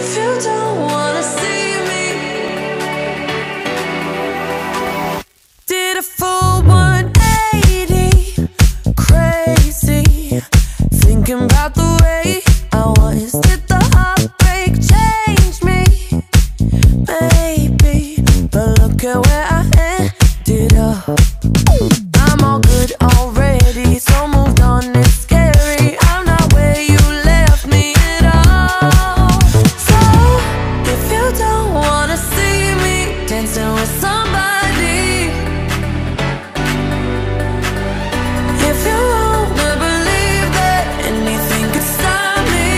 If you don't wanna see me, did a full 180, crazy, thinking about the way I was. Did the heartbreak change me? Maybe, but look at where I ended up. I'm all good already, so moved on, it's scary. I'm not where you left me at all. So, if you don't wanna see me dancing with somebody, if you wanna believe that anything could stop me,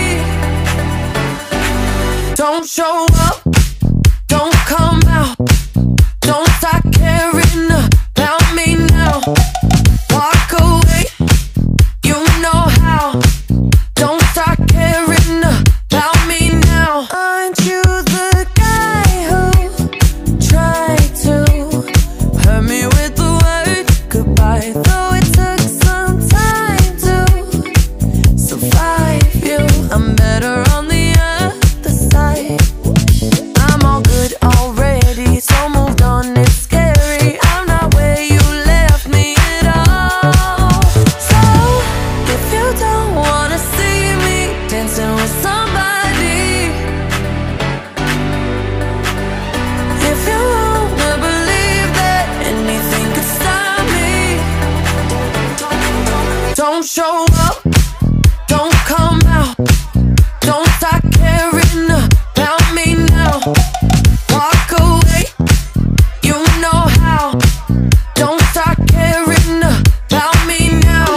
don't show up, don't come out, don't start caring about me now. Walk away, you know how. Don't start caring about me now. Aren't you the guy who tried to hurt me with the word goodbye? Though it took some time to survive you, I'm better on the other side. I'm all good already, so moved on, it's scary. I'm not where you left me at all. So, if you don't wanna see me dancing with somebody, if you wanna believe that anything could stop me, don't show up, don't come out, don't start caring about me now. Walk away, you know how. Don't start caring about me now.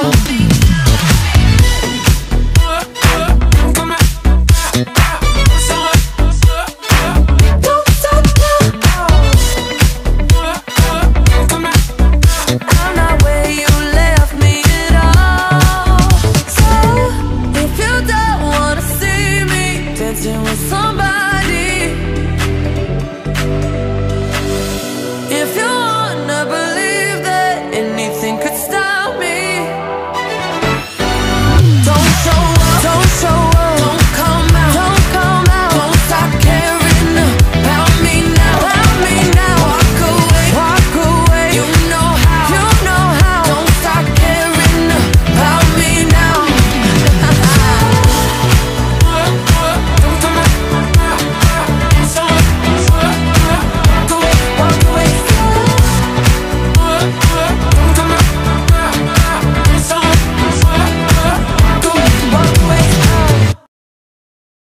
Don't stop now. I'm not where you left me at all. So, if you don't wanna see me dancing with somebody,